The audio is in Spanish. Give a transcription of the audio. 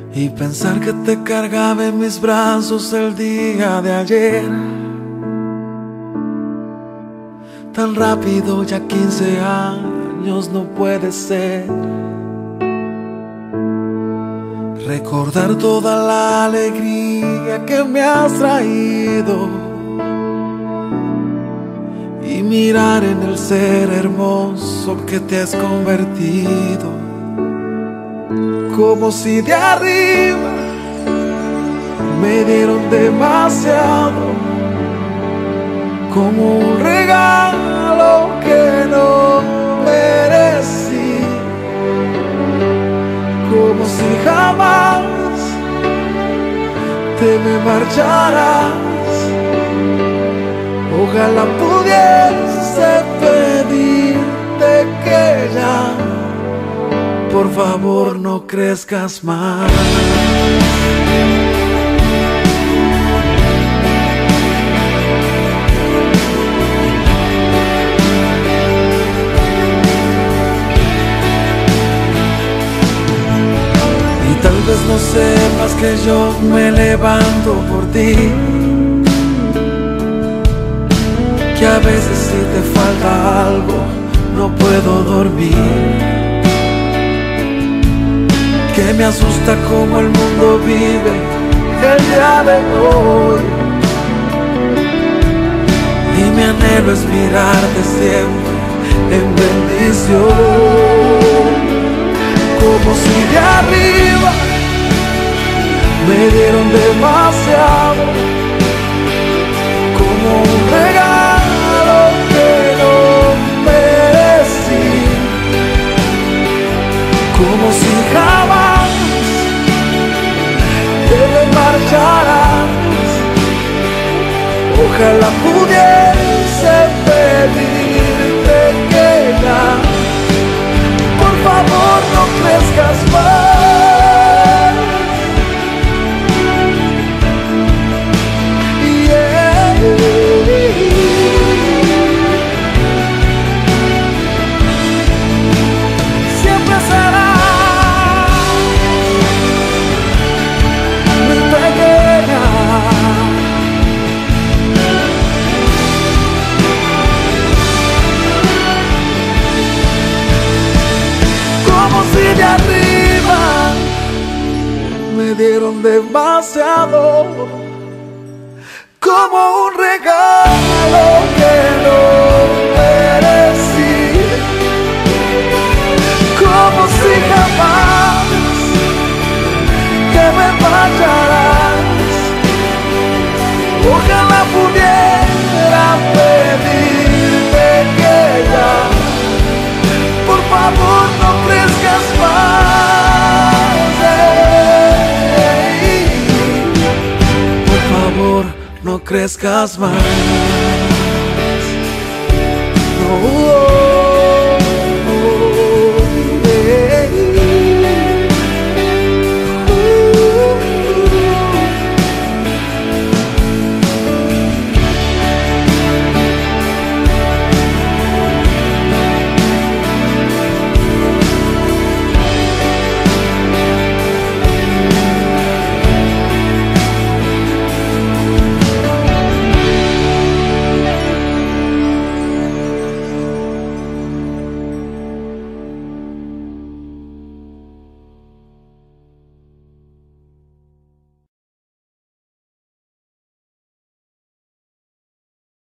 y pensar que te cargaba en mis brazos el día de ayer. Tan rápido, ya 15 años no puede ser. Recordar toda la alegría que me has traído y mirar en el ser hermoso que te has convertido. Como si de arriba me dieron demasiado, como un regalo que no merecí, como si jamás te me marcharas. Ojalá pudiese pedirte que ya, por favor, no crezcas más. Y tal vez no sepas que yo me levanto por ti, que a veces si te falta algo no puedo dormir, que me asusta cómo el mundo vive el día de hoy, y mi anhelo es mirarte siempre en bendición, como si de arriba me dieron demasiado, como un regalo que no merecí, como si jamás te me marcharás. Ojalá pudiese pedirte que ya, por favor, no crezcas más. De arriba me dieron demasiado, como un regalo que no merecí, como si jamás te me marcharás. Ojalá pudiera pedirte que ya, por favor, no crezcas más. Por favor, no crezcas más.